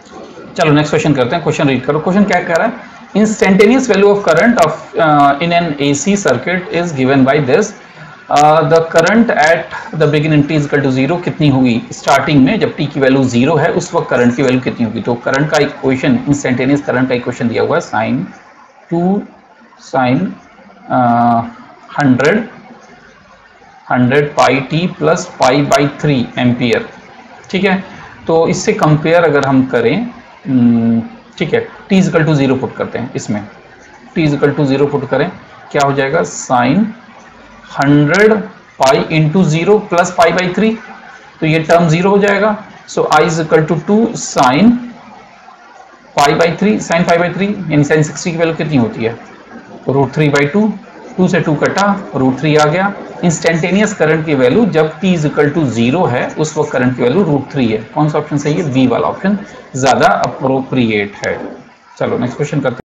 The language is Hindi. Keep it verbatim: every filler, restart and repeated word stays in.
चलो नेक्स्ट क्वेश्चन करते हैं। क्वेश्चन रीड करो। क्वेश्चन क्या कह रहा है? Instantaneous value of current of in an AC circuit is given by this. The current at the beginning T equal to zero कितनी होगी? स्टार्टिंग में जब टी की वैल्यू जीरो है उस वक्त करंट की वैल्यू कितनी होगी? तो करंट का इक्वेशन, इंस्टेंटेनियस करंट का इक्वेशन दिया हुआ है sine two sine hundred hundred pi T plus pi by three ampere. ठीक है, तो इससे कंपेयर अगर हम करें, ठीक है, T equal to zero put करते हैं, इसमें T equal to zero put करें, क्या हो जाएगा? Sine hundred pi into zero plus pi by three, तो ये टर्म जीरो हो जाएगा। So I is equal to two sine pi by three, sine pi by three यानी साइन सिक्सटी की वैल्यू कितनी होती है? Root three by two, two से टू कटा, रूट थ्री आ गया। इंस्टेंटेनियस करंट की वैल्यू जब t is equal to zero है उस वक्त करंट की वैल्यू रूट थ्री है। कौन सा ऑप्शन सही है? बी वाला ऑप्शन ज्यादा अप्रोप्रिएट है। चलो नेक्स्ट क्वेश्चन करते हैं।